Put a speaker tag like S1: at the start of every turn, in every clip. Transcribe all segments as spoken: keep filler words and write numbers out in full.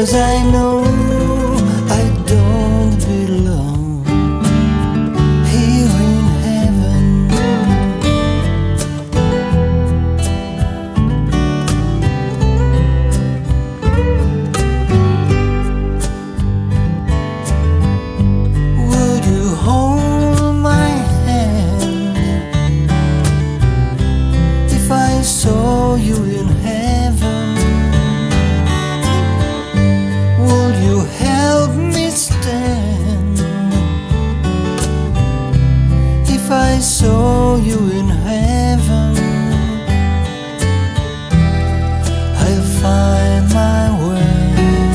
S1: I know I don't belong here in heaven. Would you hold my hand if I saw you in heaven? Would you help me stand if I saw you in heaven? I'll find my way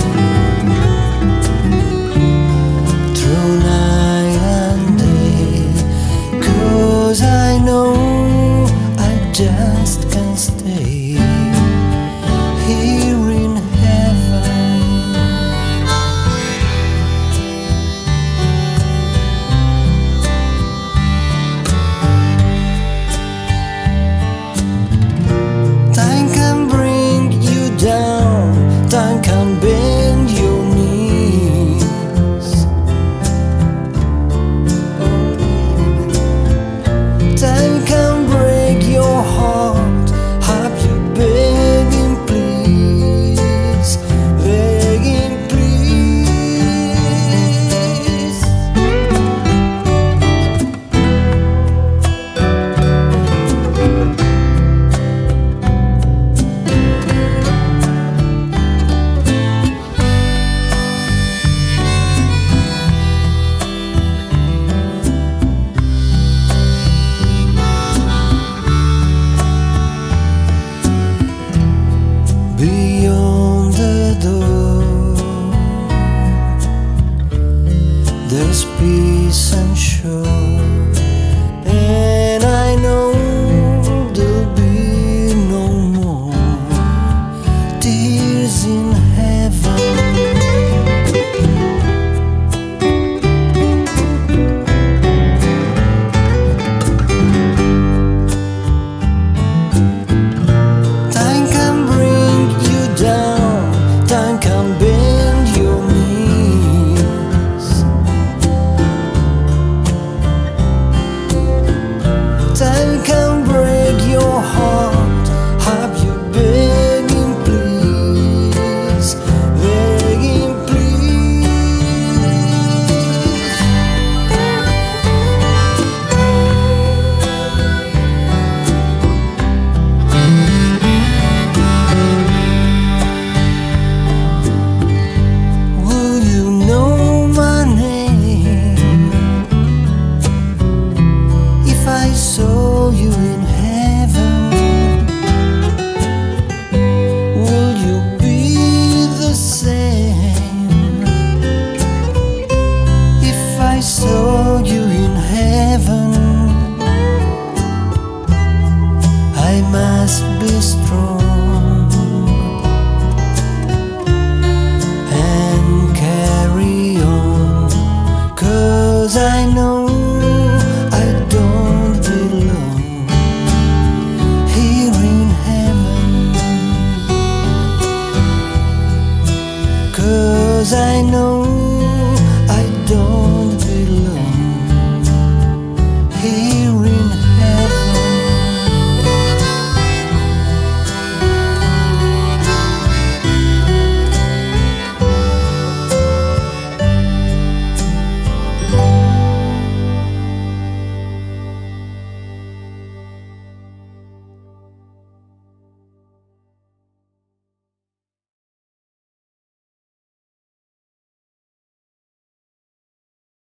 S1: through night and day, 'cause I know I just can't stay here in heaven. Time can bring you down, time can bend your knees. Time can break your heart, have you begging please, begging please. Beyond the door, there's peace and shore, and I know there'll be no more tears in heaven. Time can bring you down, time can bend your knees. Time can break your heart, have you begging please, begging please. Would you know my name if I saw you in heaven? Would you be the same if I saw you in heaven? I must be strong and carry on, 'cause I know I don't belong here in heaven. 'Cause I know